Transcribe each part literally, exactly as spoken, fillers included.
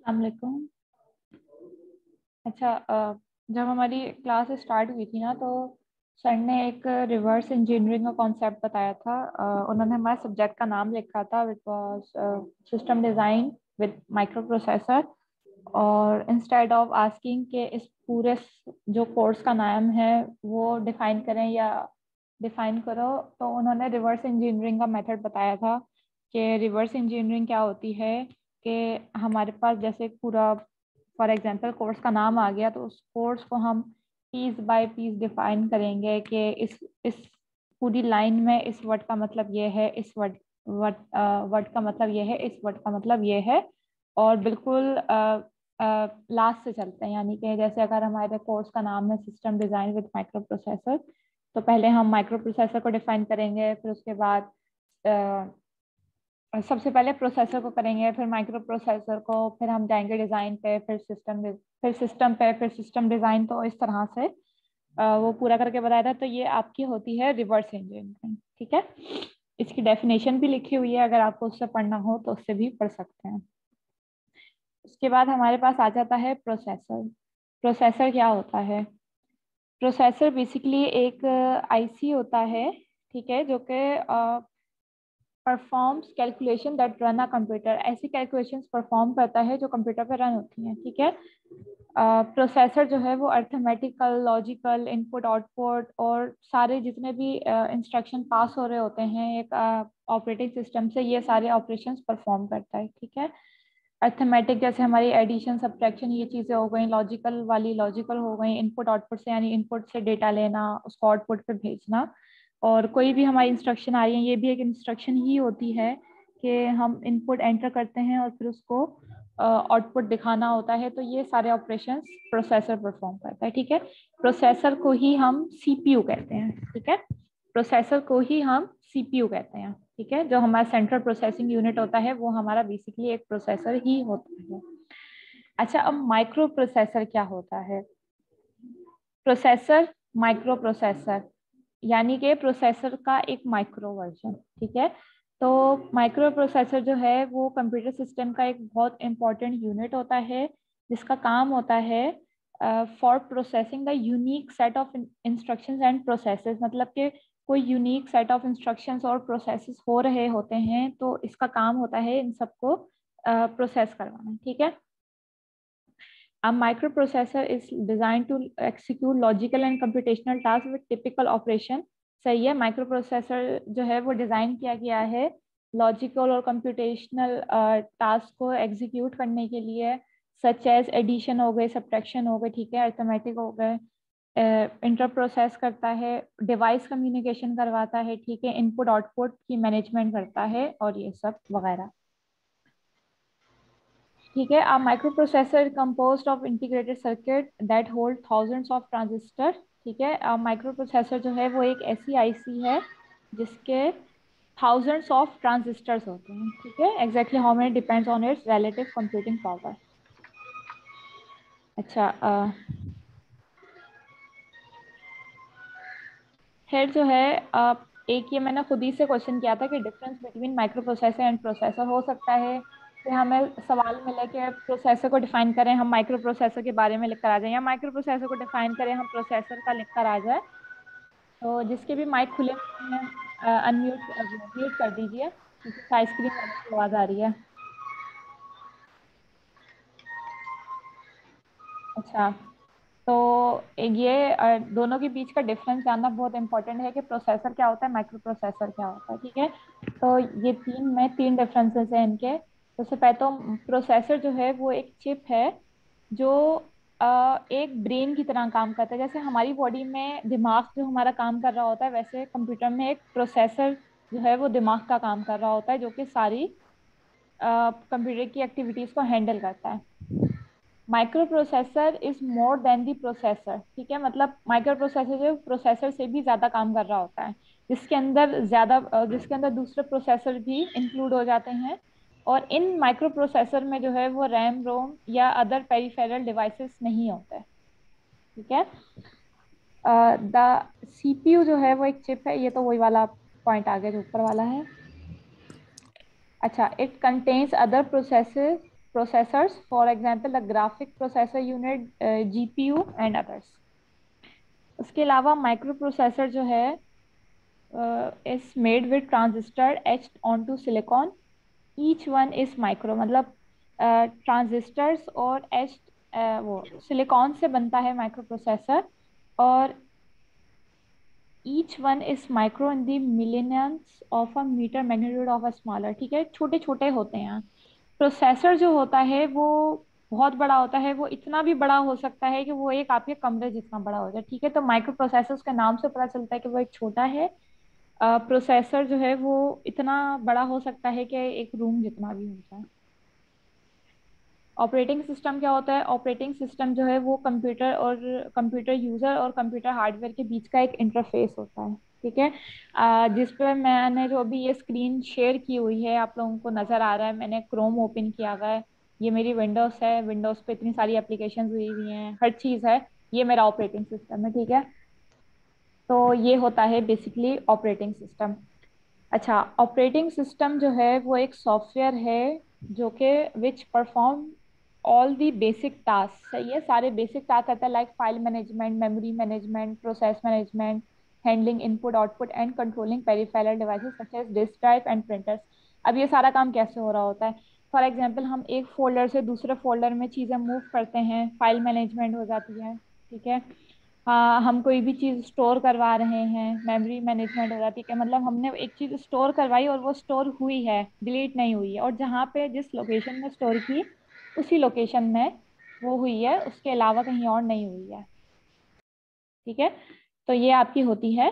अस्सलामुअलैकुम। अच्छा, अ, जब हमारी क्लास स्टार्ट हुई थी ना, तो सर ने एक रिवर्स इंजीनियरिंग का कॉन्सेप्ट बताया था। अ, उन्होंने हमारे सब्जेक्ट का नाम लिखा था, which was system design with microprocessor. और इंस्टेड ऑफ आस्किंग के इस पूरे स- जो कोर्स का नाम है वो डिफाइन करें या डिफाइन करो, तो उन्होंने रिवर्स इंजीनियरिंग का मेथड बताया था कि रिवर्स इंजीनियरिंग क्या होती है। कि हमारे पास जैसे पूरा फॉर एग्जांपल कोर्स का नाम आ गया, तो उस कोर्स को हम पीस बाय पीस डिफाइन करेंगे कि इस इस पूरी लाइन में इस वर्ड का मतलब ये है, इस वर्ड वर्ड वर्ड का मतलब ये है, इस वर्ड का मतलब ये है। और बिल्कुल लास्ट से चलते हैं, यानी कि जैसे अगर हमारे कोर्स का नाम है system design with microprocessor, तो पहले हम माइक्रो प्रोसेसर को डिफाइन करेंगे, फिर उसके बाद सबसे पहले प्रोसेसर को करेंगे, फिर माइक्रो प्रोसेसर को, फिर हम जाएंगे डिज़ाइन पे, फिर सिस्टम फिर सिस्टम पे, फिर सिस्टम डिज़ाइन। तो इस तरह से अ, वो पूरा करके बताया था। तो ये आपकी होती है रिवर्स इंजीनियरिंग। ठीक है, इसकी डेफिनेशन भी लिखी हुई है, अगर आपको उससे पढ़ना हो तो उससे भी पढ़ सकते हैं। उसके बाद हमारे पास आ जाता है प्रोसेसर। प्रोसेसर क्या होता है? प्रोसेसर बेसिकली एक आईसी होता है, ठीक है, जो कि performs calculation that run a computer. ऐसी कैलकुलेशंस परफॉर्म करता है जो कंप्यूटर पर रन होती हैं। ठीक है, प्रोसेसर uh, जो है वो अर्थमेटिकल, लॉजिकल, इनपुट आउटपुट और सारे जितने भी इंस्ट्रक्शन uh, पास हो रहे होते हैं एक ऑपरेटिंग uh, सिस्टम से, ये सारे ऑपरेशंस परफॉर्म करता है। ठीक है, अर्थमेटिक जैसे हमारी एडिशन, सब्ट्रैक्शन, ये चीज़ें हो गई। लॉजिकल वाली लॉजिकल हो गई, इनपुट आउटपुट से, यानी इनपुट से डेटा लेना, उसको आउटपुट पे भेजना। और कोई भी हमारी इंस्ट्रक्शन आ रही है, ये भी एक इंस्ट्रक्शन ही होती है कि हम इनपुट एंटर करते हैं और फिर उसको आउटपुट uh, दिखाना होता है। तो ये सारे ऑपरेशंस प्रोसेसर परफॉर्म करता है। ठीक है, प्रोसेसर को ही हम सीपीयू कहते हैं। ठीक है, प्रोसेसर को ही हम सीपीयू कहते हैं। ठीक है, जो हमारा सेंट्रल प्रोसेसिंग यूनिट होता है वो हमारा बेसिकली एक प्रोसेसर ही होता है। अच्छा, अब माइक्रो प्रोसेसर क्या होता है? प्रोसेसर, माइक्रो प्रोसेसर, यानी कि प्रोसेसर का एक माइक्रो वर्जन। ठीक है, तो माइक्रो प्रोसेसर जो है वो कंप्यूटर सिस्टम का एक बहुत इंपॉर्टेंट यूनिट होता है, जिसका काम होता है for processing the unique set of instructions and processes. मतलब कि कोई यूनिक सेट ऑफ इंस्ट्रक्शंस और प्रोसेसेस हो रहे होते हैं, तो इसका काम होता है इन सबको प्रोसेस करवाना। ठीक है, A microprocessor is designed to execute logical and computational tasks with typical operation। सही है, माइक्रो प्रोसेसर जो है वो डिज़ाइन किया गया है लॉजिकल और कंप्यूटेशनल टास्क को एग्जीक्यूट करने के लिए, सच एज एडिशन हो गए, सब्ट्रैक्शन हो गए, ठीक है, अर्थमेटिक हो गए, इंटर प्रोसेस करता है, डिवाइस कम्युनिकेशन करवाता है, ठीक है, इनपुट आउटपुट की मैनेजमेंट करता है, और ये सब वगैरह। ठीक है, a microprocessor composed of integrated circuit that hold thousands of transistor। ठीक है, a microprocessor जो है वो एक ऐसी आईसी है जिसके thousands of transistors होते हैं। ठीक है, exactly how many depends on its relative computing power। अच्छा, अ, फिर जो है अ, एक ये मैंने खुद ही से क्वेश्चन किया था कि difference between microprocessor and processor हो सकता है कि हमें सवाल मिले कि प्रोसेसर को डिफाइन करें, हम माइक्रो प्रोसेसर के बारे में लिख कर आ जाए, या माइक्रो प्रोसेसर को डिफाइन करें, हम प्रोसेसर का लिख कर आ जाए। तो जिसके भी माइक खुले हुए हैं अनम्यूट म्यूट कर दीजिए, क्योंकि आइसक्रीम वाले की आवाज़ आ रही है। अच्छा, तो ये अ, दोनों के बीच का डिफरेंस जानना बहुत इंपॉर्टेंट है कि प्रोसेसर क्या होता है, माइक्रो प्रोसेसर क्या होता है। ठीक है, तो ये तीन में तीन डिफरेंसेस हैं इनके। तो सबसे पहले तो प्रोसेसर जो है वो एक चिप है जो अ, एक ब्रेन की तरह काम करता है। जैसे हमारी बॉडी में दिमाग जो हमारा काम कर रहा होता है, वैसे कंप्यूटर में एक प्रोसेसर जो है वो दिमाग का काम कर रहा होता है, जो कि सारी कंप्यूटर की एक्टिविटीज को हैंडल करता है। Microprocessor is more than the processor. ठीक है, मतलब माइक्रो प्रोसेसर जो प्रोसेसर से भी ज्यादा काम कर रहा होता है, जिसके अंदर ज्यादा अ, जिसके अंदर दूसरे प्रोसेसर भी इंक्लूड हो जाते हैं। और इन माइक्रो प्रोसेसर में जो है वो रैम, रोम या अदर पेरिफेरल डिवाइसेस नहीं होते हैं। ठीक है, द सीपीयू जो है वो एक चिप है, ये तो वही वाला पॉइंट आगे जो ऊपर वाला है। अच्छा, it contains other processes processors, for example the graphic processor unit, uh, G P U and others. उसके अलावा माइक्रो प्रोसेसर जो है is made with transistor etched onto silicon, each one is micro, मतलब ट्रांजिस्टर्स और etched वो silicon से बनता है माइक्रो प्रोसेसर, और each one is micro in the millions of a metre magnitude of a smaller, ठीक है, छोटे छोटे होते हैं। प्रोसेसर जो होता है वो बहुत बड़ा होता है, वो इतना भी बड़ा हो सकता है कि वो एक आपके कमरे जितना बड़ा हो जाए, ठीक है। तो माइक्रो प्रोसेसर के नाम से पता चलता है कि वो एक छोटा है। प्रोसेसर जो है वो इतना बड़ा हो सकता है कि एक रूम जितना भी हो जाए। ऑपरेटिंग सिस्टम क्या होता है? ऑपरेटिंग सिस्टम जो है वो कंप्यूटर और कंप्यूटर यूजर और कंप्यूटर हार्डवेयर के बीच का एक इंटरफेस होता है, ठीक है। अ, जिस पर मैंने जो अभी ये स्क्रीन शेयर की हुई है आप लोगों को नजर आ रहा है, मैंने क्रोम ओपन किया हुआ है, ये मेरी विंडोज है, विंडोज पे इतनी सारी एप्लीकेशन हुई हुई हैं, हर चीज है, ये मेरा ऑपरेटिंग सिस्टम है, ठीक है। तो ये होता है बेसिकली ऑपरेटिंग सिस्टम। अच्छा, ऑपरेटिंग सिस्टम जो है वो एक सॉफ्टवेयर है जो कि which perform all the basic task, सही है, सारे बेसिक टास्क करता है, like file management, memory management, process management, handling input output and controlling peripheral devices such as disk drive and printers. अब ये सारा काम कैसे हो रहा होता है? फॉर एग्जाम्पल हम एक फोल्डर से दूसरे फोल्डर में चीज़ें मूव करते हैं, फाइल मैनेजमेंट हो जाती है, ठीक है। हाँ, हम कोई भी चीज स्टोर करवा रहे हैं, मेमोरी मैनेजमेंट हो जाती है, मतलब हमने एक चीज स्टोर करवाई और वो स्टोर हुई है, डिलीट नहीं हुई है, और जहाँ पे जिस लोकेशन में स्टोर की उसी लोकेशन में वो हुई है, उसके अलावा कहीं और नहीं हुई है, ठीक है। तो ये आपकी होती है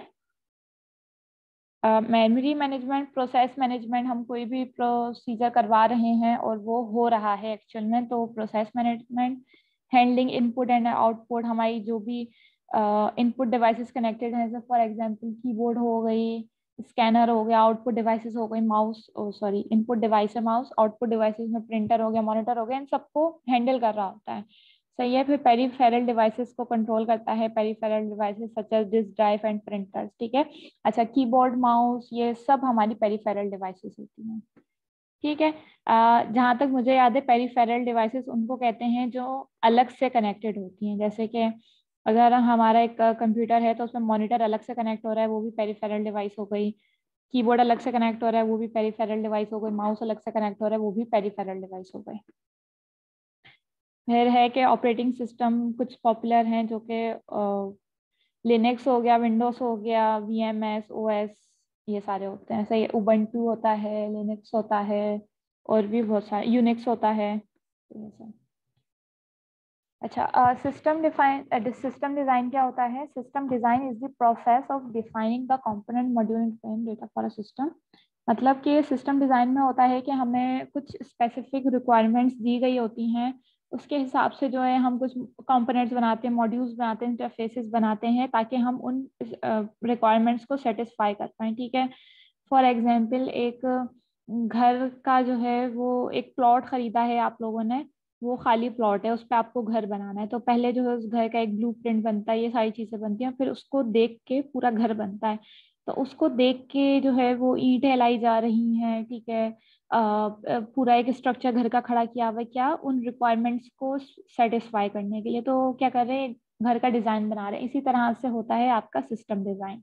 मेमोरी मैनेजमेंट। प्रोसेस मैनेजमेंट, हम कोई भी प्रोसीजर करवा रहे हैं और वो हो रहा है एक्चुअल में, तो process management. Handling input and output, हमारी जो भी इनपुट डिवाइसेस कनेक्टेड हैं, जैसे फॉर एग्जांपल कीबोर्ड हो गई, स्कैनर हो गया, आउटपुट डिवाइसेस हो गई, माउस, सॉरी इनपुट डिवाइस है माउस, आउटपुट डिवाइसेस में प्रिंटर हो गया, मॉनिटर हो गया, इन सबको हैंडल कर रहा होता है, सही है। फिर पेरिफेरल डिवाइसेस को कंट्रोल करता है, peripheral devices such as disk drive and printers, ठीक है। अच्छा, कीबोर्ड, माउस, ये सब हमारी पेरिफेरल डिवाइसेस होती हैं, ठीक है। अ, जहाँ तक मुझे याद है पेरिफेरल डिवाइसेस उनको कहते हैं जो अलग से कनेक्टेड होती हैं, जैसे कि अगर हमारा एक कंप्यूटर है तो उसमें मॉनिटर अलग से कनेक्ट हो रहा है, वो भी पेरिफेरल डिवाइस हो गई, कीबोर्ड अलग से कनेक्ट हो रहा है, वो भी पेरिफेरल डिवाइस हो गई, माउस अलग से कनेक्ट हो रहा है, वो भी पेरिफेरल डिवाइस हो गई। फिर है कि ऑपरेटिंग सिस्टम कुछ पॉपुलर हैं जो कि लिनक्स हो गया, विंडोज हो गया, V M S, O S, ये सारे होते हैं, सही। उबंटू होता है, लिनक्स होता है, और भी बहुत सारे, यूनिक्स होता है, तो ये सब। अच्छा, सिस्टम डिफाइन सिस्टम डिजाइन क्या होता है? System design is the process of defining the component module and frame data for a system. मतलब कि सिस्टम डिजाइन में होता है कि हमें कुछ स्पेसिफिक रिक्वायरमेंट्स दी गई होती हैं, उसके हिसाब से जो है हम कुछ कंपोनेंट्स बनाते हैं, मॉड्यूल्स बनाते हैं, इंटरफेसेस बनाते हैं, ताकि हम उन रिक्वायरमेंट्स को सेटिस्फाई कर पाएँ, ठीक है। फॉर एग्जांपल एक घर का जो है वो एक प्लॉट खरीदा है आप लोगों ने, वो खाली प्लॉट है, उस पर आपको घर बनाना है, तो पहले जो है उस घर का एक ब्लूप्रिंट बनता है, ये सारी चीजें बनती हैं, फिर उसको देख के पूरा घर बनता है। तो उसको देख के जो है वो ईंटें लाई जा रही हैं, ठीक है, अ, पूरा एक स्ट्रक्चर घर का खड़ा किया हुआ है, क्या उन रिक्वायरमेंट्स को सेटिस्फाई करने के लिए, तो क्या कर रहे हैं, घर का डिजाइन बना रहे हैं। इसी तरह से होता है आपका सिस्टम डिजाइन,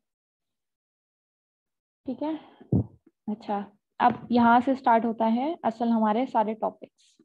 ठीक है। अच्छा, अब यहाँ से स्टार्ट होता है असल हमारे सारे टॉपिक्स।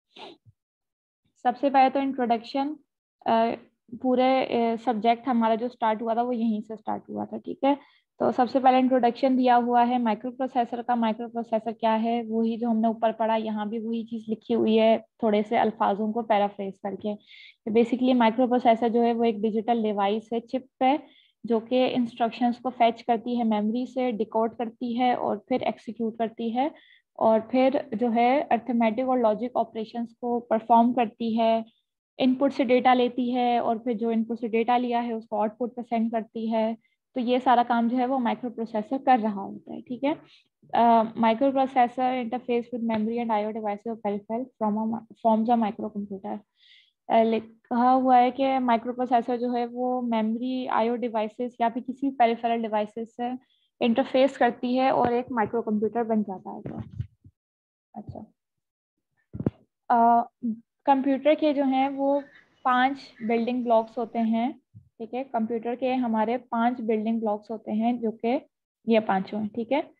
सबसे पहले तो इंट्रोडक्शन, पूरे सब्जेक्ट हमारा जो स्टार्ट हुआ था वो यहीं से स्टार्ट हुआ था, ठीक है। तो सबसे पहले इंट्रोडक्शन दिया हुआ है माइक्रो प्रोसेसर का। माइक्रो प्रोसेसर क्या है? वही जो हमने ऊपर पढ़ा, यहाँ भी वही चीज़ लिखी हुई है, थोड़े से अल्फाजों को पैराफ्रेज करके। बेसिकली माइक्रो प्रोसेसर जो है वो एक डिजिटल डिवाइस है, चिप पे, जो कि इंस्ट्रक्शंस को फैच करती है मेमोरी से, डिकोड करती है और फिर एक्सिक्यूट करती है, और फिर जो है अर्थमेटिक और लॉजिक ऑपरेशंस को परफॉर्म करती है, इनपुट से डेटा लेती है और फिर जो इनपुट से डेटा लिया है उसको आउटपुट पे सेंड करती है। तो ये सारा काम जो है वो माइक्रो प्रोसेसर कर रहा होता है, ठीक है। Microprocessor interface with memory and IO devices और peripheral from forms a microcomputer. लिखा हुआ है कि माइक्रो प्रोसेसर जो है वो मेमोरी, आईओ डिवाइसेस या फिर किसी पेरिफेरल डिवाइसेस से इंटरफेस करती है और एक माइक्रो कंप्यूटर बन जाता है। तो अच्छा, कंप्यूटर के जो हैं वो पांच बिल्डिंग ब्लॉक्स होते हैं, ठीक है। कंप्यूटर के हमारे पांच बिल्डिंग ब्लॉक्स होते हैं जो कि ये पांचों हैं, ठीक है।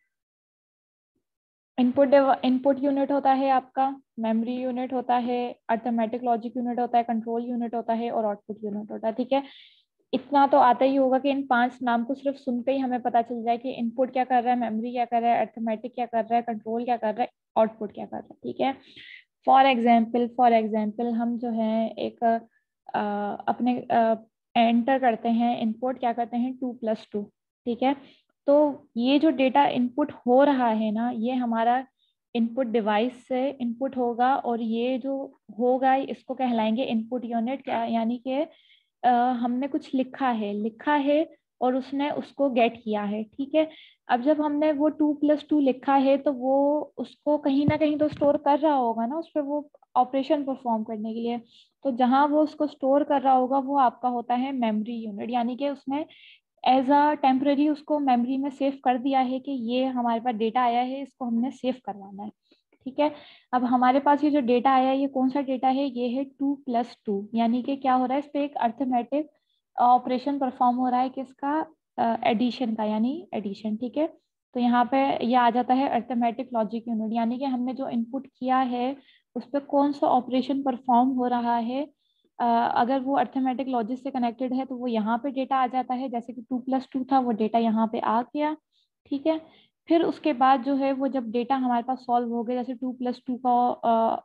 इनपुट इनपुट यूनिट होता है आपका, मेमोरी यूनिट होता है, अर्थमेटिक लॉजिक यूनिट होता है, कंट्रोल यूनिट होता है और आउटपुट यूनिट होता है, ठीक है। इतना तो आता ही होगा कि इन पांच नाम को सिर्फ सुनते ही हमें पता चल जाए कि इनपुट क्या कर रहा है, मेमोरी क्या कर रहा है, अर्थमेटिक क्या कर रहा है, कंट्रोल क्या कर रहा है, आउटपुट क्या कर रहा है, ठीक है। फॉर एग्जाम्पल फॉर एग्जाम्पल हम जो है एक आ, अपने एंटर करते हैं इनपुट, क्या करते हैं टू प्लस टू, ठीक है। तो ये जो डेटा इनपुट हो रहा है ना, ये हमारा इनपुट डिवाइस से इनपुट होगा और ये जो होगा इसको कहलाएंगे इनपुट यूनिट, क्या यानी कि अ, हमने कुछ लिखा है लिखा है और उसने उसको गेट किया है, ठीक है। अब जब हमने वो टू प्लस टू लिखा है तो वो उसको कहीं ना कहीं तो स्टोर कर रहा होगा ना उस पर, वो ऑपरेशन परफॉर्म करने के लिए। तो जहां वो उसको स्टोर कर रहा होगा वो आपका होता है मेमोरी यूनिट, यानी कि उसने एज अ टेम्पररी उसको मेमोरी में सेव कर दिया है कि ये हमारे पास डेटा आया है, इसको हमने सेव करवाना है, ठीक है। अब हमारे पास ये जो डेटा आया है ये कौन सा डेटा है, ये है टू प्लस टू, यानी कि क्या हो रहा है, इस पे एक अर्थमेटिक ऑपरेशन परफॉर्म हो रहा है किसका, एडिशन का, यानी एडिशन, ठीक है। तो यहाँ पे ये आ जाता है अर्थमेटिक लॉजिक यूनिट, यानी कि हमने जो इनपुट किया है उस पर कौन सा ऑपरेशन परफॉर्म हो रहा है। अ, अगर वो अर्थमेटिक लॉजिक से कनेक्टेड है तो वो यहाँ पे डेटा आ जाता है, जैसे कि टू प्लस टू था वो डेटा यहाँ पे आ गया, ठीक है। फिर उसके बाद जो है वो जब डेटा हमारे पास सॉल्व हो गया, जैसे टू प्लस टू का अ,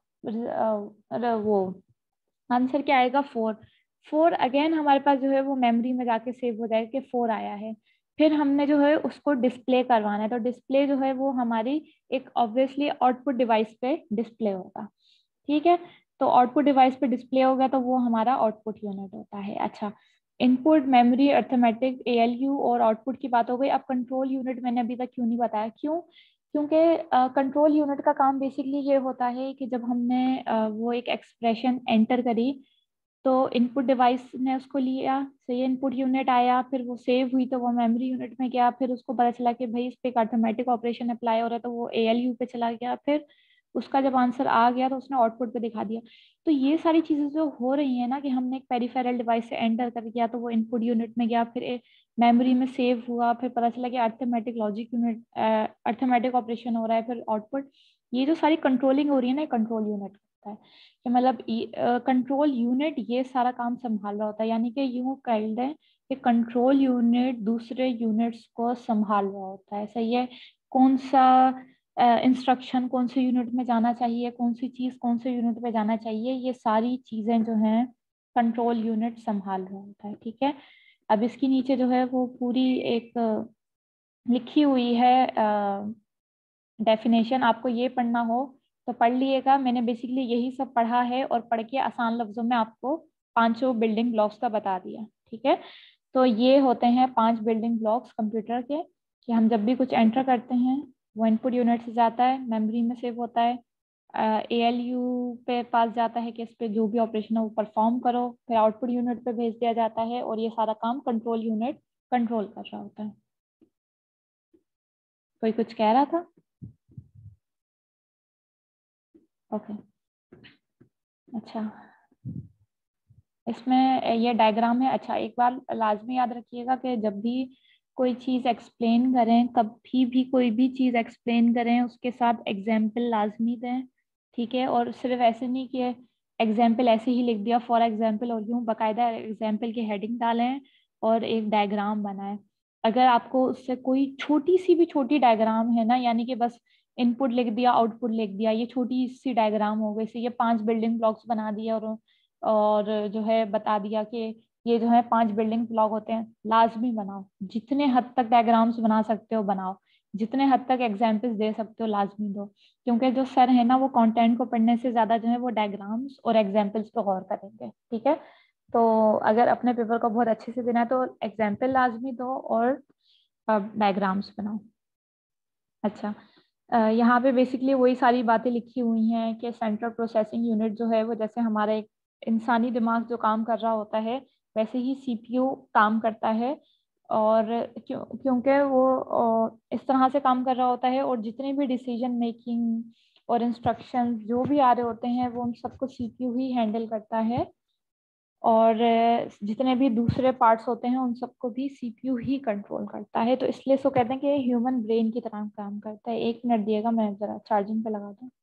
अ, वो आंसर क्या आएगा, फोर। फोर अगेन हमारे पास जो है वो मेमोरी में जाके सेव हो जाएगा कि फोर आया है। फिर हमने जो है उसको डिस्प्ले करवाना है, तो डिस्प्ले जो है वो हमारी एक ऑब्वियसली आउटपुट डिवाइस पे डिस्प्ले होगा, ठीक है। तो आउटपुट डिवाइस पे डिस्प्ले होगा तो वो हमारा आउटपुट यूनिट होता है। अच्छा, इनपुट मेमोरी अर्थमेटिक एएलयू और आउटपुट की बात हो गई। अब कंट्रोल यूनिट मैंने अभी तक क्यों नहीं बताया, क्यों, क्योंकि कंट्रोल यूनिट का काम बेसिकली ये होता है कि जब हमने uh, वो एक एक्सप्रेशन एंटर करी तो इनपुट डिवाइस ने उसको लिया, सही इनपुट यूनिट आया, फिर वो सेव हुई तो वो मेमोरी यूनिट में गया, फिर उसको पता चला कि भाई इस पे एक ऑटोमेटिक ऑपरेशन अप्लाई हो रहा है तो वो एएलयू पे चला गया, फिर उसका जब आंसर आ गया तो उसने आउटपुट पे दिखा दिया। तो ये सारी चीजें जो हो रही है ना कि हमने एक पेरिफेरल डिवाइस से एंटर कर दिया तो वो इनपुट यूनिट में गया, फिर मेमोरी में सेव हुआ, फिर पता चला कि arithmetic logic unit arithmetic operation हो रहा है, फिर आउटपुट, ये जो सारी कंट्रोलिंग हो रही है ना कंट्रोल यूनिट होता है कि मतलब कंट्रोल यूनिट ये सारा काम संभाल रहा होता है, यानी कि यूं कह दें कि कंट्रोल यूनिट दूसरे यूनिट्स को संभाल रहा होता है, सही है। कौन सा इंस्ट्रक्शन कौन से यूनिट में जाना चाहिए, कौन सी चीज कौन से यूनिट में जाना चाहिए, ये सारी चीजें जो हैं कंट्रोल यूनिट संभाल रहा होता है, ठीक है। अब इसके नीचे जो है वो पूरी एक अ, लिखी हुई है डेफिनेशन, आपको ये पढ़ना हो तो पढ़ लिएगा। मैंने बेसिकली यही सब पढ़ा है और पढ़ के आसान लफ्जों में आपको पांचों बिल्डिंग ब्लॉक्स का बता दिया, ठीक है। तो ये होते हैं पांच बिल्डिंग ब्लॉक्स कंप्यूटर के, कि हम जब भी कुछ एंटर करते हैं वो इनपुट यूनिट से जाता है, मेमोरी में सेव होता है, एएलयू पे पास जाता है कि इस पे जो भी ऑपरेशन है वो परफॉर्म करो, फिर आउटपुट यूनिट पे भेज दिया जाता है और ये सारा काम कंट्रोल यूनिट कंट्रोल कर रहा होता है। कोई कुछ कह रहा था? ओके, अच्छा, इसमें ये डायग्राम है। अच्छा, एक बार लाजमी याद रखिएगा कि जब भी कोई चीज़ एक्सप्लेन करें, कभी भी कोई भी चीज़ एक्सप्लेन करें उसके साथ एग्जाम्पल लाजमी दें, ठीक है। और सिर्फ ऐसे नहीं कि एग्जाम्पल ऐसे ही लिख दिया फॉर एग्जाम्पल, और यूँ बाकायदा एग्जाम्पल की हेडिंग डालें और एक डायग्राम बनाएं। अगर आपको उससे कोई छोटी सी भी छोटी डायग्राम है ना, यानी कि बस इनपुट लिख दिया आउटपुट लिख दिया, ये छोटी सी डायग्राम हो गई, ये पांच बिल्डिंग ब्लॉक्स बना दिए और और जो है बता दिया कि ये जो है पांच बिल्डिंग ब्लॉक होते हैं, लाजमी बनाओ। जितने हद तक डायग्राम्स बना सकते हो बनाओ, जितने हद तक एग्जाम्पल्स दे सकते हो लाजमी दो, क्योंकि जो सर है ना वो कंटेंट को पढ़ने से ज्यादा जो है वो डायग्राम्स और एग्जाम्पल्स पे गौर करेंगे, ठीक है। तो अगर अपने पेपर को बहुत अच्छे से देना है तो एग्जाम्पल लाजमी दो और डायग्राम्स बनाओ। अच्छा, अ, यहाँ पे बेसिकली वही सारी बातें लिखी हुई हैं कि सेंट्रल प्रोसेसिंग यूनिट जो है वो जैसे हमारा एक इंसानी दिमाग जो काम कर रहा होता है वैसे ही सीपीयू काम करता है, और क्यों क्योंकि वो अ, इस तरह से काम कर रहा होता है और जितने भी डिसीजन मेकिंग और इंस्ट्रक्शन जो भी आ रहे होते हैं वो उन सबको सीपीयू ही हैंडल करता है, और जितने भी दूसरे पार्ट्स होते हैं उन सबको भी सीपीयू ही कंट्रोल करता है। तो इसलिए इसको कहते हैं कि ह्यूमन ब्रेन की तरह काम करता है। एक मिनट दिएगा, मैं जरा चार्जिंग पे लगा दूँ।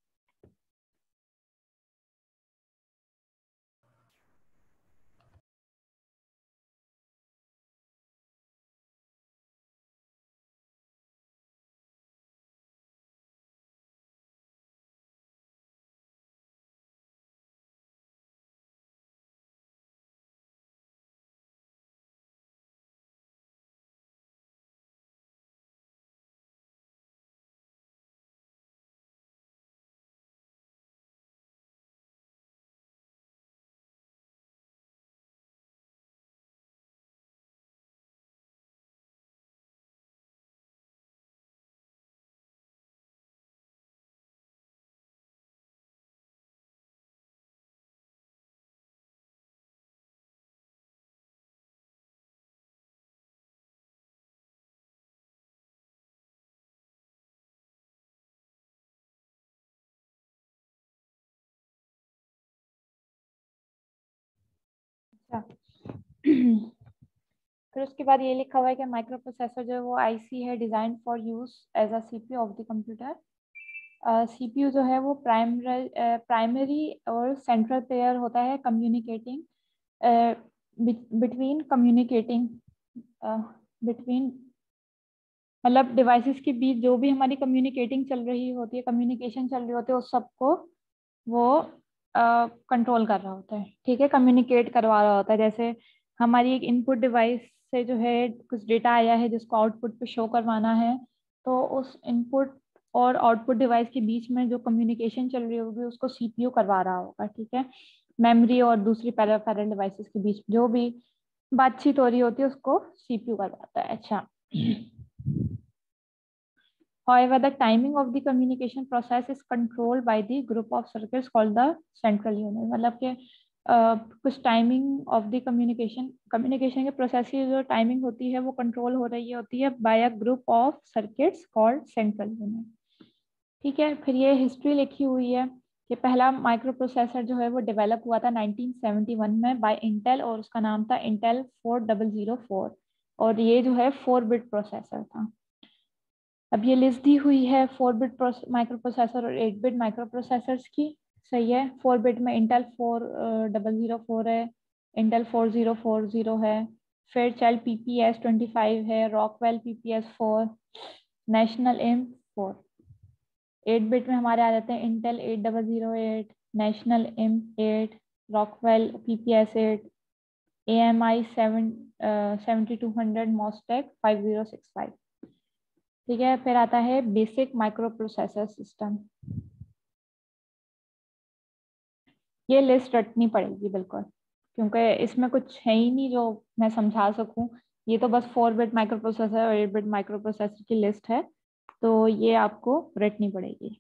अच्छा। फिर उसके बाद ये लिखा हुआ है कि माइक्रो प्रोसेसर जो है वो आईसी है, design for use as a CPU of the computer. CPU जो है वो प्राइमरी प्राइमरी और सेंट्रल प्लेयर होता है कम्युनिकेटिंग बिटवीन कम्युनिकेटिंग बिटवीन मतलब डिवाइसेस के बीच जो भी हमारी कम्युनिकेटिंग चल रही होती है, कम्युनिकेशन चल रही होती है, उस सबको वो कंट्रोल कर रहा होता है। ठीक है, कम्युनिकेट करवा रहा होता है। जैसे हमारी एक इनपुट डिवाइस से जो है कुछ डेटा आया है जिसको आउटपुट पे शो करवाना है, तो उस इनपुट और आउटपुट डिवाइस के बीच में जो कम्युनिकेशन चल रही होगी उसको सीपीयू करवा रहा होगा। ठीक है, मेमोरी और दूसरी पेरिफेरल डिवाइसेस के बीच जो भी बातचीत हो रही होती है उसको सीपीयू करवाता है। अच्छा। However, the timing of the communication process is controlled by the group of circuits called the central unit. मतलब कि uh, कुछ timing of the communication communication के प्रोसेस की जो टाइमिंग होती है वो कंट्रोल हो रही होती है by a group of circuits called central unit. ठीक है, फिर ये हिस्ट्री लिखी हुई है कि पहला माइक्रो प्रोसेसर जो है वो डेवलप हुआ था नाइनटीन सेवेंटी वन में बाय इंटेल, और उसका नाम था Intel four double zero four, और ये जो है फोर बिट प्रोसेसर था। अब ये लिस्ट दी हुई है फोर बिट माइक्रो प्रोसेसर और एट बिट माइक्रो प्रोसेसर्स की। सही है, फोर बिट में Intel four double zero four है, Intel four zero four zero है, फिर child P P S twenty five है, Rockwell P P S four, National M four. Eight bit में हमारे आ जाते हैं Intel eight double zero eight, National M eight, Rockwell P P S eight, A M I seven seventy two hundred, Mostek five zero six five. ठीक है, फिर आता है बेसिक माइक्रो प्रोसेसर सिस्टम। ये लिस्ट रटनी पड़ेगी बिल्कुल, क्योंकि इसमें कुछ है ही नहीं जो मैं समझा सकूं। ये तो बस फोर बिट माइक्रो प्रोसेसर और एट बिट माइक्रो प्रोसेसर की लिस्ट है, तो ये आपको रटनी पड़ेगी।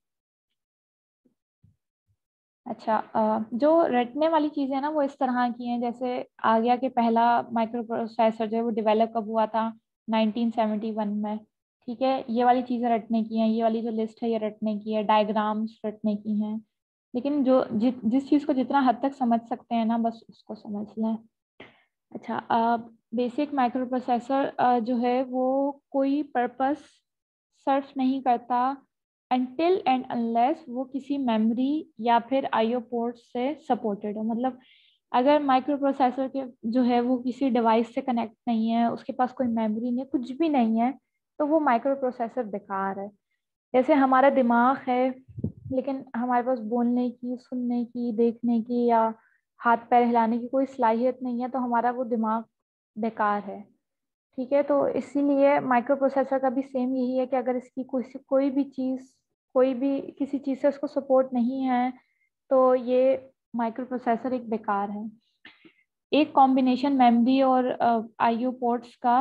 अच्छा, अ, जो रटने वाली चीजें हैं ना वो इस तरह की हैं, जैसे आ गया कि पहला माइक्रो प्रोसेसर जो है वो डेवलप कब हुआ था, नाइनटीन सेवेंटी वन में। ठीक है, ये वाली चीजें रटने की हैं, ये वाली जो लिस्ट है ये रटने की है, डायग्राम्स रटने की हैं। लेकिन जो जि, जिस चीज को जितना हद तक समझ सकते हैं ना बस उसको समझ लें। अच्छा, बेसिक माइक्रो प्रोसेसर जो है वो कोई पर्पस सर्व नहीं करता अनटिल एंड अनलेस वो किसी मेमोरी या फिर आईओ पोर्ट से सपोर्टेड हो। मतलब अगर माइक्रो प्रोसेसर के जो है वो किसी डिवाइस से कनेक्ट नहीं है, उसके पास कोई मेमोरी नहीं, कुछ भी नहीं है, तो वो माइक्रो प्रोसेसर बेकार है। जैसे हमारा दिमाग है लेकिन हमारे पास बोलने की, सुनने की, देखने की या हाथ पैर हिलाने की कोई सलाहियत नहीं है, तो हमारा वो दिमाग बेकार है। ठीक है, तो इसीलिए माइक्रो प्रोसेसर का भी सेम यही है कि अगर इसकी कोई कोई भी चीज़, कोई भी किसी चीज़ से उसको सपोर्ट नहीं है, तो ये माइक्रो प्रोसेसर एक बेकार है। एक कॉम्बिनेशन मेमोरी और आईओ पोर्ट्स का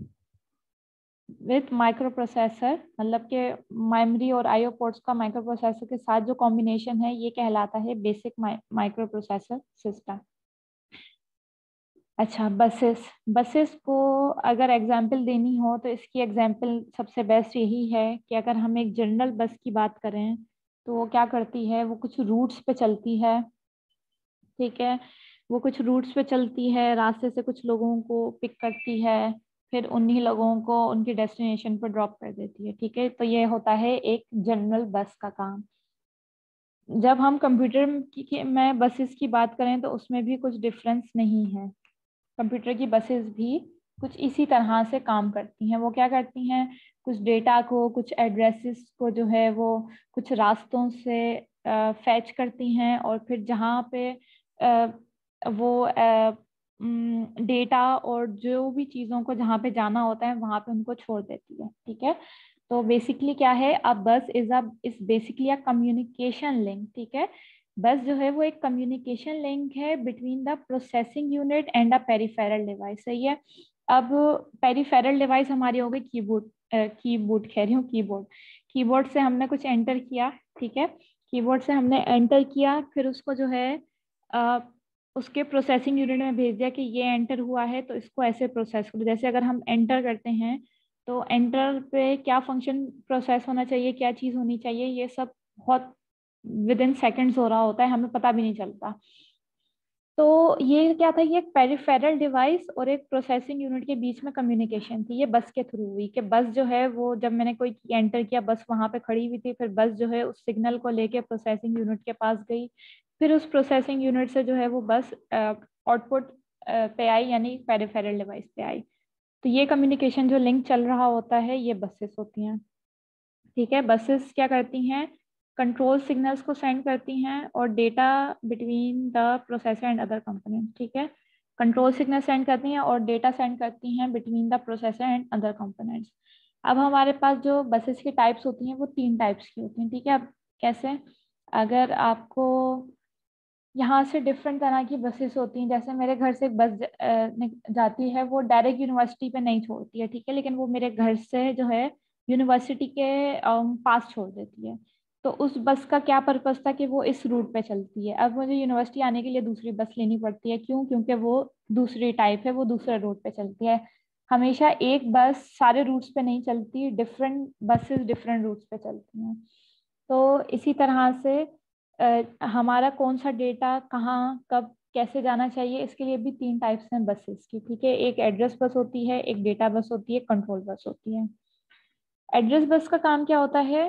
विथ माइक्रो प्रोसेसर, मतलब के मेमोरी और आईओ पोर्ट्स का माइक्रो प्रोसेसर के साथ जो कॉम्बिनेशन है ये कहलाता है बेसिक माइक्रो प्रोसेसर सिस्टम। अच्छा, बसेस बसेस को अगर एग्जांपल देनी हो तो इसकी एग्जांपल सबसे बेस्ट यही है कि अगर हम एक जनरल बस की बात करें तो वो क्या करती है, वो कुछ रूट्स पे चलती है, ठीक है। वो कुछ रूट्स पे चलती है, रास्ते से कुछ लोगों को पिक करती है, फिर उन्हीं लोगों को उनकी डेस्टिनेशन पर ड्रॉप कर देती है, ठीक है। तो ये होता है एक जनरल बस का काम। जब हम कंप्यूटर की, की में बसेस की बात करें तो उसमें भी कुछ डिफरेंस नहीं है। कंप्यूटर की बसेस भी कुछ इसी तरह से काम करती हैं। वो क्या करती हैं, कुछ डेटा को, कुछ एड्रेसेस को जो है वो कुछ रास्तों से फैच करती हैं, और फिर जहाँ पे अ, वो डेटा और जो भी चीज़ों को जहाँ पे जाना होता है वहाँ पे उनको छोड़ देती है, ठीक है। तो बेसिकली क्या है, a bus is a is basically a communication link, ठीक है। बस जो है वो एक कम्युनिकेशन लिंक है between the processing unit and a peripheral device, सही है। अब पेरिफेरल डिवाइस हमारी हो गई कीबोर्ड, कीबोर्ड कह रही हूँ, कीबोर्ड। कीबोर्ड से हमने कुछ एंटर किया, ठीक है। कीबोर्ड से हमने एंटर किया, फिर उसको जो है अ, उसके प्रोसेसिंग यूनिट में भेज दिया कि ये एंटर हुआ है तो इसको ऐसे प्रोसेस करो। जैसे अगर हम एंटर करते हैं तो एंटर पे क्या फंक्शन प्रोसेस होना चाहिए, क्या चीज़ होनी चाहिए, ये सब बहुत विद इन सेकेंड्स हो रहा होता है, हमें पता भी नहीं चलता। तो ये क्या था, ये एक पेरिफेरल डिवाइस और एक प्रोसेसिंग यूनिट के बीच में कम्युनिकेशन थी। ये बस के थ्रू हुई कि बस जो है वो, जब मैंने कोई एंटर किया, बस वहां पे खड़ी हुई थी, फिर बस जो है उस सिग्नल को लेके प्रोसेसिंग यूनिट के पास गई, फिर उस प्रोसेसिंग यूनिट से जो है वो बस आउटपुट पे आई, यानी पेरिफेरल डिवाइस पे आई। तो ये कम्युनिकेशन जो लिंक चल रहा होता है, ये बसेस होती हैं, ठीक है। बसेस क्या करती हैं, कंट्रोल सिग्नल्स को सेंड करती हैं और data between the processor and other component, ठीक है। कंट्रोल सिग्नल सेंड करती हैं और डेटा सेंड करती हैं between the processor and other components. अब हमारे पास जो बसेस की टाइप्स होती हैं वो तीन टाइप्स की होती हैं, ठीक है। अब कैसे, अगर आपको यहाँ से डिफरेंट तरह की बसेस होती हैं, जैसे मेरे घर से एक बस ज- अ, निक- जाती है, वो डायरेक्ट यूनिवर्सिटी पे नहीं छोड़ती है, ठीक है, लेकिन वो मेरे घर से जो है यूनिवर्सिटी के अम, पास छोड़ देती है। तो उस बस का क्या पर्पस था कि वो इस रूट पे चलती है। अब मुझे यूनिवर्सिटी आने के लिए दूसरी बस लेनी पड़ती है, क्यों, क्योंकि वो दूसरी टाइप है, वो दूसरे रूट पे चलती है। हमेशा एक बस सारे रूट्स पे नहीं चलती, डिफरेंट बसेस डिफरेंट रूट्स पे चलती हैं। तो इसी तरह से अ, हमारा कौन सा डेटा कहाँ कब कैसे जाना चाहिए, इसके लिए भी तीन टाइप्स हैं बसेस की, ठीक है। एक एड्रेस बस होती है, एक डेटा बस होती है, कंट्रोल बस होती है। एड्रेस बस का काम क्या होता है,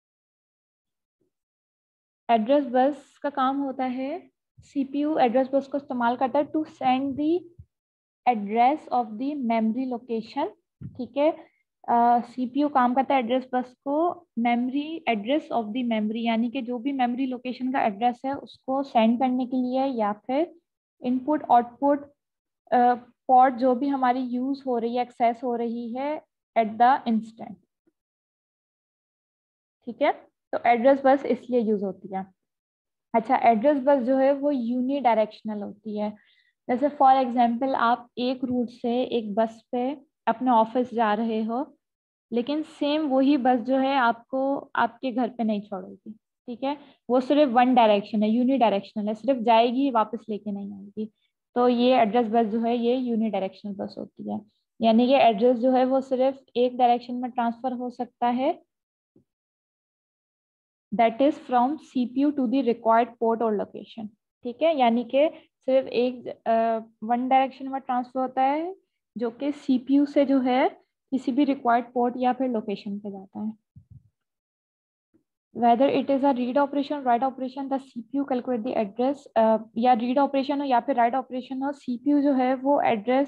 एड्रेस बस का काम होता है, सीपीयू एड्रेस बस को इस्तेमाल करता है to send the address of the memory location, ठीक है। सीपीयू काम करता है एड्रेस बस को memory, address of the memory, यानी कि जो भी मेमोरी लोकेशन का एड्रेस है उसको सेंड करने के लिए, या फिर इनपुट आउटपुट पोर्ट जो भी हमारी यूज हो रही है, एक्सेस हो रही है एट द इंस्टेंट, ठीक है। तो एड्रेस बस इसलिए यूज होती है। अच्छा, एड्रेस बस जो है वो यूनी डायरेक्शनल होती है। जैसे फॉर एग्जांपल आप एक रूट से एक बस पे अपने ऑफिस जा रहे हो, लेकिन सेम वही बस जो है आपको आपके घर पे नहीं छोड़ेगी, ठीक है। वो सिर्फ वन डायरेक्शन है, यूनी डायरेक्शनल है, सिर्फ जाएगी वापस लेके नहीं आएगी। तो ये एड्रेस बस जो है ये यूनी डायरेक्शनल बस होती है, यानी कि एड्रेस जो है वो सिर्फ एक डायरेक्शन में ट्रांसफर हो सकता है, that is from CPU to the required port और लोकेशन, ठीक है। यानी कि सिर्फ एक वन डायरेक्शन में ट्रांसफर होता है, जो कि सीपीयू से जो है किसी भी रिक्वायर्ड पोर्ट या फिर लोकेशन पे जाता है। whether it is a read operation, write operation, the C P U calculate the address, uh, या read operation हो या फिर write operation हो, C P U जो है वो address,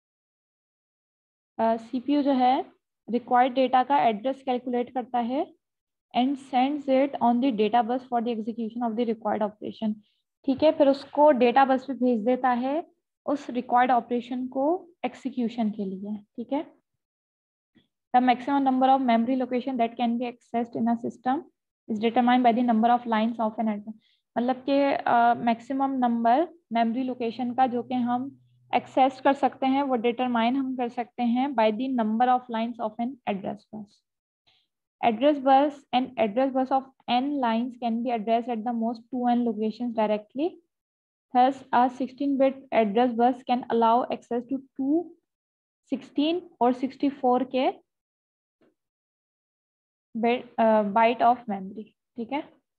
uh, C P U जो है रिक्वायर्ड डेटा का एड्रेस कैलकुलेट करता है and sends it on the data bus for the execution of the required operation, ठीक है। फिर उसको डेटा बस पे भेज देता है उस रिक्वायर्ड ऑपरेशन को एक्सिक्यूशन के लिए, ठीक है। The maximum number of memory location that can be accessed in a system is determined by the number of lines of an address. मतलब कि मैक्सिमम नंबर मेमोरी लोकेशन का जो कि हम एक्सेस कर सकते हैं वो डिटरमाइन हम कर सकते हैं by the number of lines of an address bus. Address bus and address bus of n lines can be addressed at the most two n locations directly. Thus, a sixteen bit address bus can allow access to two, sixteen or sixty-four K byte of memory, ठीक है।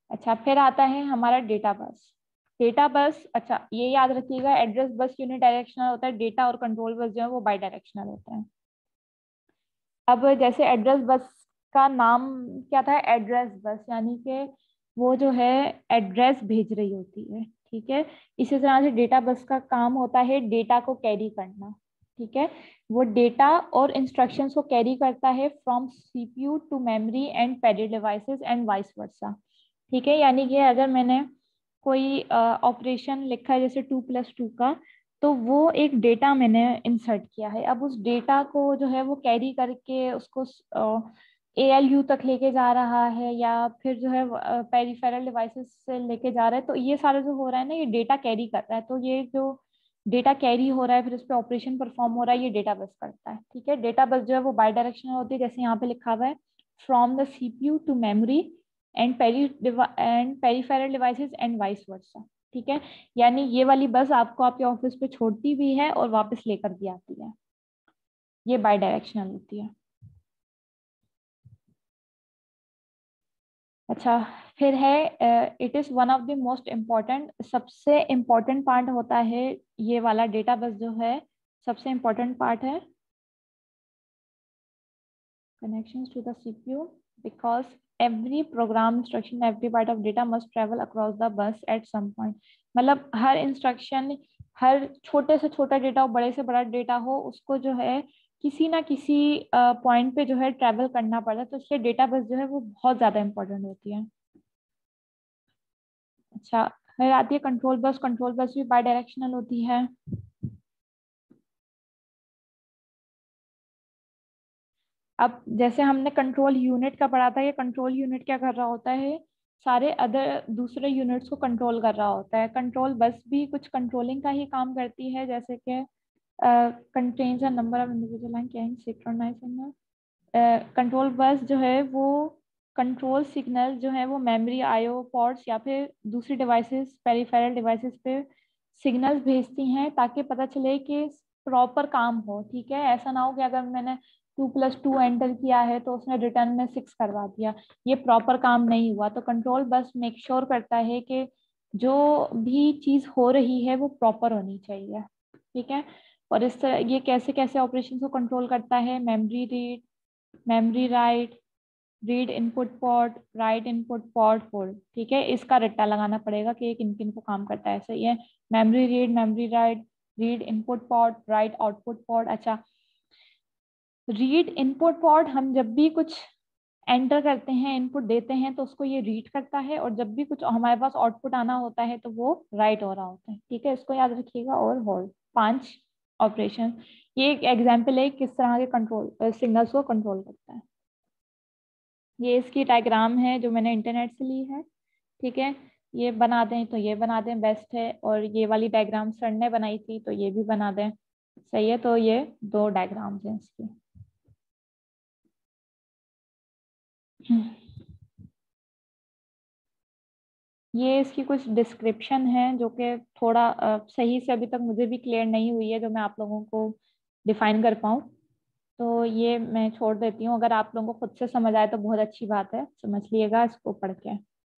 अच्छा, फिर आता है हमारा data bus. Data bus, अच्छा ये याद रखिएगा, एड्रेस बस यूनि डायरेक्शनल होता है, डेटा और कंट्रोल बस जो है वो बाई डायरेक्शनल होते हैं। अब जैसे एड्रेस बस का नाम क्या था, एड्रेस बस, यानी कि वो जो है एड्रेस भेज रही होती है, ठीक है। इसी तरह से डेटा बस का काम होता है डेटा को कैरी करना, ठीक है। वो डेटा और इंस्ट्रक्शंस को कैरी करता है from CPU to memory and parallel devices and vice versa, ठीक है। यानी कि अगर मैंने कोई ऑपरेशन लिखा है जैसे टू प्लस टू का, तो वो एक डेटा मैंने इंसर्ट किया है। अब उस डेटा को जो है वो कैरी करके उसको ए एल यू तक लेके जा रहा है, या फिर जो है पेरिफेरल डिवाइसेस से लेके जा रहा है, तो ये सारा जो हो रहा है ना, ये डेटा कैरी कर रहा है। तो ये जो डेटा कैरी हो रहा है, फिर उस पर ऑपरेशन परफॉर्म हो रहा है, ये डेटा बस करता है, ठीक है। डेटा बस जो है वो बाई डायरेक्शनल होती है, जैसे यहाँ पे लिखा हुआ है, from the CPU to memory and peri and peripheral devices and vice versa, ठीक है। यानी ये वाली बस आपको आपके ऑफिस पे छोड़ती भी है और वापस लेकर भी आती है, ये बाई डायरेक्शनल होती है। अच्छा, फिर है it is one of the most important, सबसे इम्पोर्टेंट पार्ट होता है ये वाला डेटा बस जो है, सबसे इम्पोर्टेंट पार्ट है connections to the C P U, because every program instruction, every byte of data must travel across the bus at some point। मतलब हर इंस्ट्रक्शन, हर छोटे से छोटा डेटा हो, बड़े से बड़ा डेटा हो, उसको जो है किसी ना किसी पॉइंट पे जो है ट्रैवल करना पड़ता है, तो इसलिए डेटा बस जो है वो बहुत ज्यादा इंपॉर्टेंट होती है। अच्छा, फिर आती है कंट्रोल बस। कंट्रोल बस भी बाई डायरेक्शनल होती है। अब जैसे हमने कंट्रोल यूनिट का पढ़ा था, ये कंट्रोल यूनिट क्या कर रहा होता है, सारे अदर दूसरे यूनिट्स को कंट्रोल कर रहा होता है। कंट्रोल बस भी कुछ कंट्रोलिंग का ही काम करती है, जैसे कि contains a number of individual and can synchronise. Control bus जो है वो कंट्रोल सिग्नल जो है वो मेमोरी, आईओ पोर्ट्स या फिर दूसरी डिवाइसेस, पेरिफेरल डिवाइसेस पे सिग्नल्स भेजती हैं, ताकि पता चले कि प्रॉपर काम हो, ठीक है। ऐसा ना हो कि अगर मैंने टू प्लस टू एंटर किया है तो उसने रिटर्न में सिक्स करवा दिया, ये प्रॉपर काम नहीं हुआ। तो कंट्रोल बस मेक श्योर करता है कि जो भी चीज हो रही है वो प्रॉपर होनी चाहिए, ठीक है। और इस तरह ये कैसे कैसे ऑपरेशन को कंट्रोल करता है, memory read, memory write, read input port, write input port hold, ठीक है। इसका रट्टा लगाना पड़ेगा कि ये किन किन को काम करता है। सही है, memory read, memory write, read input port, write output port. अच्छा, रीड इनपुट पोर्ट हम जब भी कुछ एंटर करते हैं, इनपुट देते हैं, तो उसको ये रीड करता है, और जब भी कुछ हमारे पास आउटपुट आना होता है तो वो राइट हो रहा होता है, ठीक है। इसको याद रखिएगा। और होल्ड, पांच ऑपरेशन। ये एक एग्जाम्पल है किस तरह के कंट्रोल सिग्नल्स को कंट्रोल करता है। ये इसकी डायग्राम है जो मैंने इंटरनेट से ली है, ठीक है। ये बना दें तो ये बना दें, बेस्ट है। और ये वाली डायग्राम सर ने बनाई थी तो ये भी बना दें, सही है। तो ये दो डायग्राम्स हैं इसकी। ये इसकी कुछ डिस्क्रिप्शन है जो कि थोड़ा अ, सही से अभी तक मुझे भी क्लियर नहीं हुई है, जो मैं आप लोगों को डिफाइन कर पाऊँ। तो ये मैं छोड़ देती हूँ, अगर आप लोगों को खुद से समझ आए तो बहुत अच्छी बात है, समझ लिएगा इसको पढ़ के।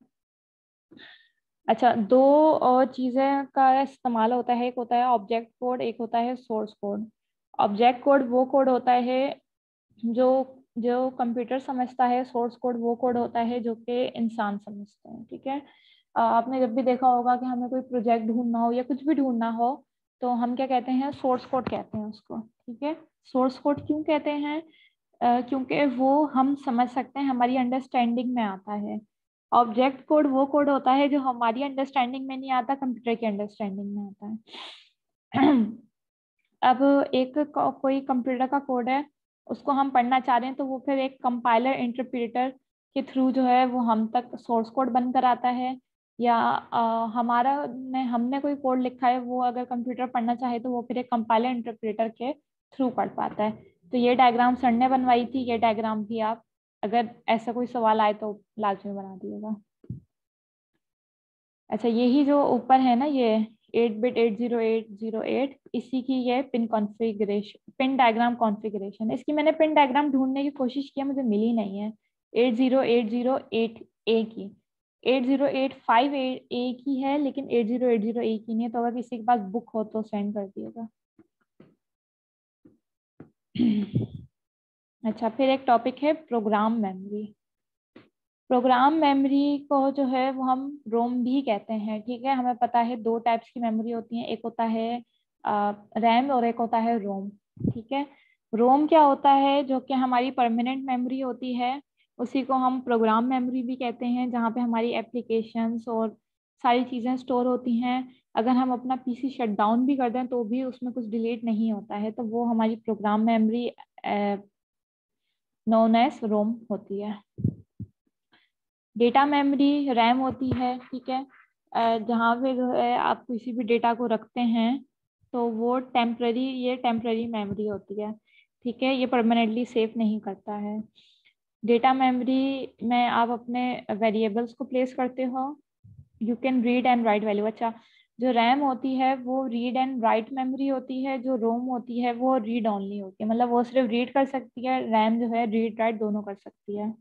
अच्छा, दो और चीज़ें का इस्तेमाल होता है, एक होता है ऑब्जेक्ट कोड, एक होता है सोर्स कोड। ऑब्जेक्ट कोड वो कोड होता है जो जो कंप्यूटर समझता है, सोर्स कोड वो कोड होता है जो कि इंसान समझते हैं, ठीक है। अ, आपने जब भी देखा होगा कि हमें कोई प्रोजेक्ट ढूंढना हो या कुछ भी ढूंढना हो, तो हम क्या कहते हैं, सोर्स कोड कहते हैं उसको, ठीक है। सोर्स कोड क्यों कहते हैं? अ, क्योंकि वो हम समझ सकते हैं, हमारी अंडरस्टैंडिंग में आता है। ऑब्जेक्ट कोड वो कोड होता है जो हमारी अंडरस्टैंडिंग में नहीं आता, कंप्यूटर की अंडरस्टैंडिंग में आता है। अब एक को, कोई कंप्यूटर का कोड है, उसको हम पढ़ना चाह रहे हैं, तो वो फिर एक कंपाइलर इंटरप्रेटर के थ्रू जो है वो हम तक सोर्स कोड बनकर आता है। या अ, हमारा ने हमने कोई कोड लिखा है, वो अगर कंप्यूटर पढ़ना चाहे तो वो फिर एक कंपाइलर इंटरप्रेटर के थ्रू पढ़ पाता है। तो ये डायग्राम सर ने बनवाई थी, ये डायग्राम भी आप, अगर ऐसा कोई सवाल आए तो लाजमी बना दिएगा। अच्छा, यही जो ऊपर है ना, ये eight bit eight zero eight zero eight, इसी की ये pin configuration, pin diagram configuration. इसकी मैंने पिन डायग्राम ढूंढने की कोशिश की, मुझे मिली नहीं है। Eight zero eight zero eight A की, एट जीरो एट फाइव एक ही है, लेकिन एट जीरो एट जीरो एक ही नहीं है। तो अगर किसी के पास बुक हो तो सेंड कर दिएगा। अच्छा, फिर एक टॉपिक है प्रोग्राम मेमोरी। प्रोग्राम मेमोरी को जो है वो हम रोम भी कहते हैं, ठीक है। हमें पता है दो टाइप्स की मेमोरी होती हैं, एक होता है रैम और एक होता है रोम, ठीक है। रोम क्या होता है, जो कि हमारी परमानेंट मेमोरी होती है, उसी को हम प्रोग्राम मेमोरी भी कहते हैं, जहाँ पे हमारी एप्लीकेशंस और सारी चीज़ें स्टोर होती हैं। अगर हम अपना पीसी शट डाउन भी कर दें तो भी उसमें कुछ डिलीट नहीं होता है, तो वो हमारी program memory known as ROM होती है। डेटा मेमोरी रैम होती है, ठीक है। अ, जहाँ पे जो है आप किसी भी डेटा को रखते हैं तो वो टेम्पररी, ये टेम्पररी मेमोरी होती है, ठीक है। ये परमानेंटली सेव नहीं करता है। डेटा मेमोरी में आप अपने वेरिएबल्स को प्लेस करते हो। You can read and write value. अच्छा, जो रैम होती है वो रीड एंड राइट मेमोरी होती है, जो रोम होती है वो रीड ओनली होती है, मतलब वो सिर्फ रीड कर सकती है। रैम जो है रीड राइट दोनों कर सकती है।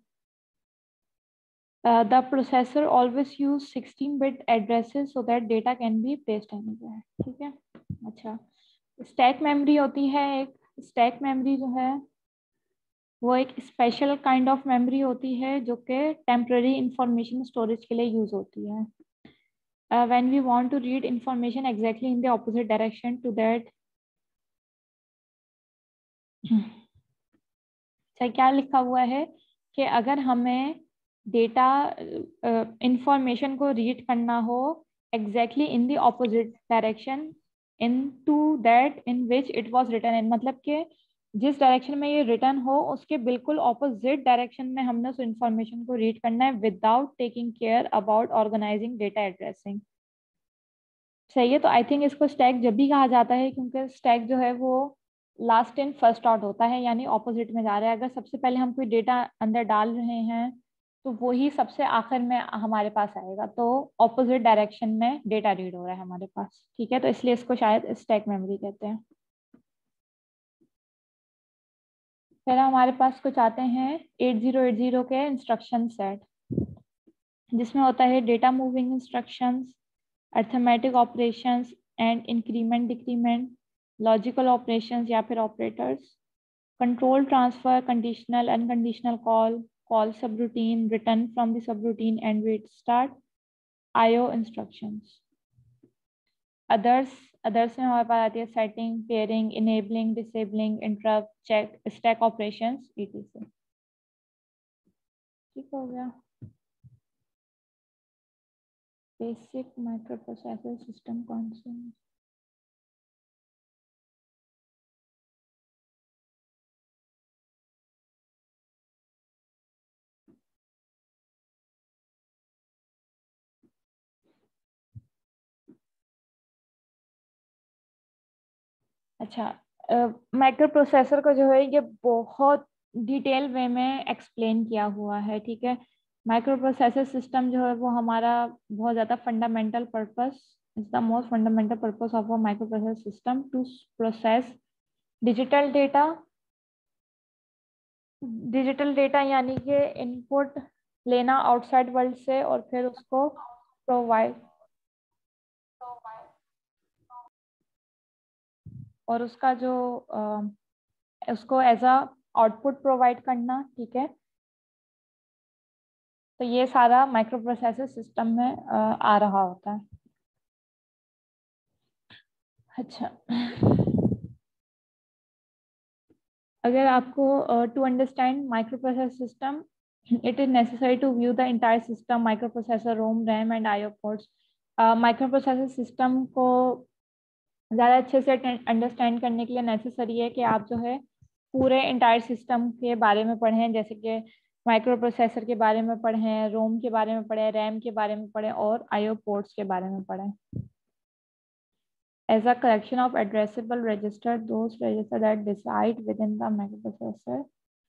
Uh, the processor always use sixteen bit addresses so that data can be placed anywhere, ठीक है। अच्छा, स्टैक मेमोरी होती है एक। स्टैक मेमोरी जो है वो एक स्पेशल काइंड ऑफ मेमोरी होती है जो कि टेम्पररी इंफॉर्मेशन स्टोरेज के लिए यूज होती है। uh, when we want to read information exactly in the opposite direction to that अच्छा, क्या लिखा हुआ है कि अगर हमें डेटा इंफॉर्मेशन को रीड करना हो exactly in the opposite direction in to that in which it was written in, मतलब कि जिस डायरेक्शन में ये रिटर्न हो उसके बिल्कुल ऑपोजिट डायरेक्शन में हमने उस इंफॉर्मेशन को रीड करना है without taking care about organising data addressing. सही है। तो आई थिंक इसको स्टैक जब भी कहा जाता है क्योंकि स्टैक जो है वो लास्ट इन फर्स्ट आउट होता है, यानी ऑपोजिट में जा रहा है। अगर सबसे पहले हम कोई डेटा अंदर डाल रहे हैं तो वो ही सबसे आखिर में हमारे पास आएगा, तो ऑपोजिट डायरेक्शन में डेटा रीड हो रहा है हमारे पास, ठीक है। तो इसलिए इसको शायद स्टैक मेमोरी कहते हैं। फिर हमारे पास कुछ आते हैं एट जीरो एट जीरो के इंस्ट्रक्शन सेट, जिसमें होता है data moving instructions, arithmetic operations and increment decrement, logical operations या फिर operators, control transfer, conditional unconditional call, call subroutine, return from the subroutine and wait start, IO instructions. Others others में हमारे पास आती है setting, pairing, enabling, disabling, interrupt, check, stack operations, etc. ठीक हो गया। बेसिक माइक्रो प्रोसेसर सिस्टम कौन से हैं? अच्छा, माइक्रो प्रोसेसर को जो है ये बहुत डिटेल वे में एक्सप्लेन किया हुआ है, ठीक है। माइक्रो प्रोसेसर सिस्टम जो है वो हमारा बहुत ज़्यादा fundamental purpose, is the most fundamental purpose of a microprocessor system to process digital data. Digital data यानी कि इनपुट लेना आउटसाइड वर्ल्ड से और फिर उसको प्रोवाइड और उसका जो अ, उसको एज अ आउटपुट प्रोवाइड करना, ठीक है। तो ये सारा माइक्रो प्रोसेसर सिस्टम में अ, आ रहा होता है। अच्छा, अगर आपको to understand microprocessor system it is necessary to view the entire system, microprocessor, ROM, RAM and IO ports. Microprocessor system को ज़्यादा अच्छे से अंडरस्टैंड करने के लिए नेसेसरी है कि आप जो है पूरे इंटायर सिस्टम के बारे में पढ़ें, जैसे कि माइक्रो प्रोसेसर के बारे में पढ़ें, रोम के बारे में पढ़ें, रैम के बारे में पढ़ें और आईओ पोर्ट्स के बारे में पढ़ें। As a collection of addressable register, those register that reside within the microprocessor.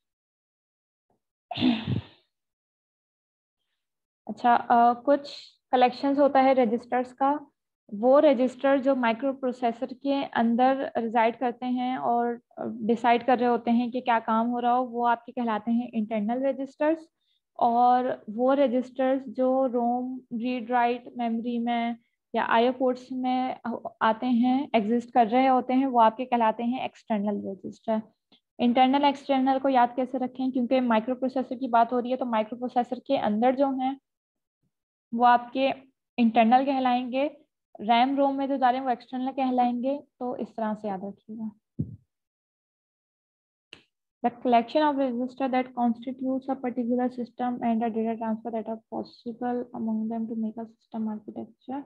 अच्छा, uh, कुछ कलेक्शंस होता है रजिस्टर्स का। वो रजिस्टर जो माइक्रो प्रोसेसर के अंदर रिजाइड करते हैं और डिसाइड कर रहे होते हैं कि क्या काम हो रहा हो, वो आपके कहलाते हैं इंटरनल रजिस्टर्स। और वो रजिस्टर्स जो रोम रीड राइट मेमोरी में या आईओ पोर्ट्स में आते हैं, एग्जिस्ट कर रहे होते हैं, वो आपके कहलाते हैं एक्सटर्नल रजिस्टर। इंटरनल एक्सटर्नल को याद कैसे रखें, क्योंकि माइक्रो प्रोसेसर की बात हो रही है, तो माइक्रो प्रोसेसर के अंदर जो हैं वो आपके इंटरनल कहलाएंगे, रैम रोम में जो जा रहे हैं वो एक्सटर्नल कहलाएंगे। तो इस तरह से याद रखिएगा। The collection of register that constitutes a particular system and a data transfer that are possible among them to make a system architecture.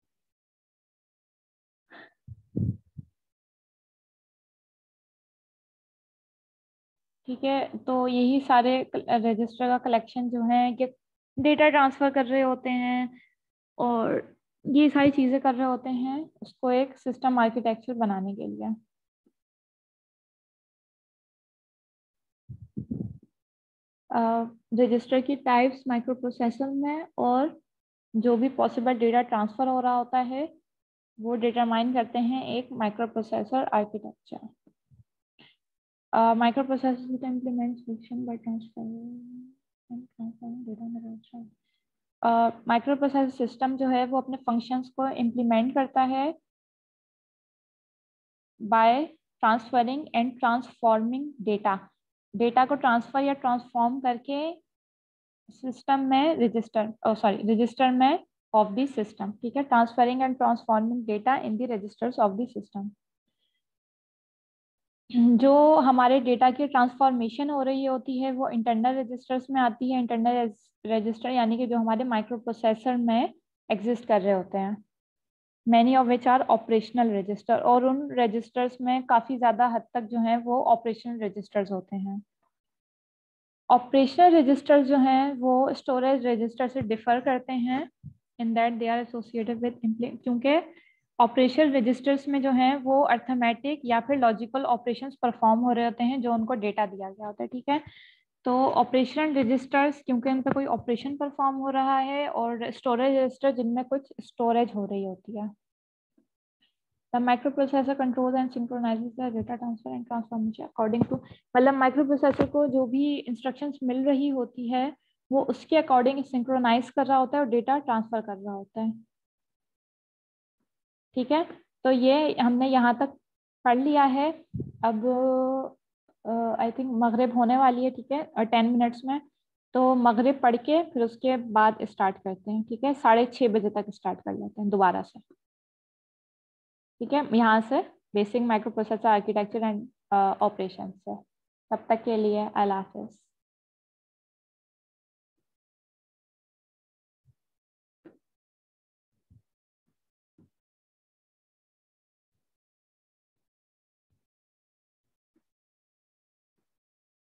ठीक है, तो यही सारे रजिस्टर का कलेक्शन जो है कि डेटा ट्रांसफर कर रहे होते हैं और ये सारी चीज़ें कर रहे होते हैं उसको एक सिस्टम आर्किटेक्चर बनाने के लिए। रजिस्टर uh, की टाइप्स माइक्रो प्रोसेसर में, और जो भी पॉसिबल डेटा ट्रांसफर हो रहा होता है वो डिटरमाइन करते हैं एक microprocessor architecture. Microprocessor to implement function by transferring and transferring data in the register। Microprocessor system जो है वो अपने फंक्शंस को इम्प्लीमेंट करता है by transferring and transforming data. Data को ट्रांसफर या ट्रांसफॉर्म करके सिस्टम में रजिस्टर सॉरी रजिस्टर में ऑफ द सिस्टम। ठीक है, transferring and transforming data in the registers of the system. जो हमारे डेटा की ट्रांसफॉर्मेशन हो रही होती है वो इंटरनल रजिस्टर्स में आती है। इंटरनल रजिस्टर यानी कि जो हमारे माइक्रो प्रोसेसर में एग्जिस्ट कर रहे होते हैं। Many of which are operational register, और उन रजिस्टर्स में काफ़ी ज़्यादा हद तक जो है वो ऑपरेशनल रजिस्टर्स होते हैं। ऑपरेशनल रजिस्टर्स जो हैं वो स्टोरेज रजिस्टर से डिफर करते हैं in that they are associated with, क्योंकि ऑपरेशनल रजिस्टर्स में जो है वो अर्थमेटिक या फिर लॉजिकल ऑपरेशंस परफॉर्म हो रहे होते हैं जो उनको डेटा दिया गया होता है। ठीक है, तो ऑपरेशनल रजिस्टर्स क्योंकि उन पर कोई ऑपरेशन परफॉर्म हो रहा है, और स्टोरेज रजिस्टर जिनमें कुछ स्टोरेज हो रही होती है। The microprocessor controls and synchronizes the data transfer and transformation according to, मतलब माइक्रोप्रोसेसर को जो भी इंस्ट्रक्शंस मिल रही होती है वो उसके अकॉर्डिंग सिंक्रोनाइज कर रहा होता है और डेटा ट्रांसफर कर रहा होता है। ठीक है, तो ये हमने यहाँ तक पढ़ लिया है। अब आई थिंक मगरिब होने वाली है। ठीक है, टेन मिनट्स में, तो मगरिब पढ़ के फिर उसके बाद स्टार्ट करते हैं। ठीक है, साढ़े छः बजे तक स्टार्ट कर लेते हैं दोबारा से। ठीक है, यहाँ से basic microprocessor architecture and operation से। तब तक के लिए अल्लाह हाफिज़।